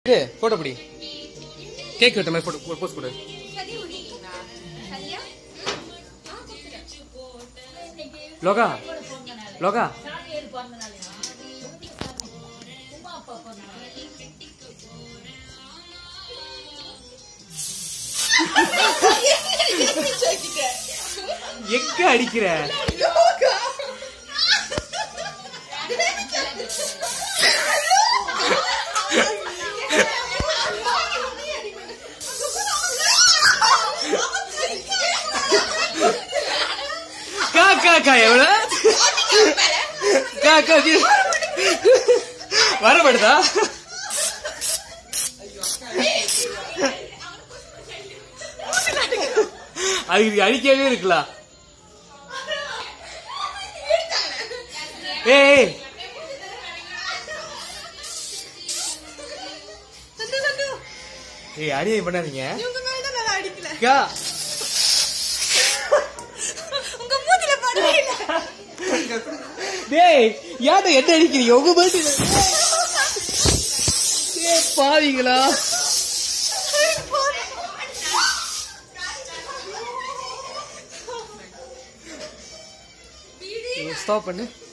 Photo பிடி. Cake வெட்ட மாதிரி போட்டோ போஸ்ட் கொடு. லோகா லோகா எங்க அடிக்கிற? காக்கா எவ்வளவு காக்கா வரப்படுதா? அதுக்கு அடிக்கவே இருக்கலாம். ஏய் அடியை பண்ணாதீங்க. டேய் யார்ட்ட என்ன அடிக்கிறீங்க? உங்க மாதிரி பாவீங்களா? ஸ்டாப் பண்ணு.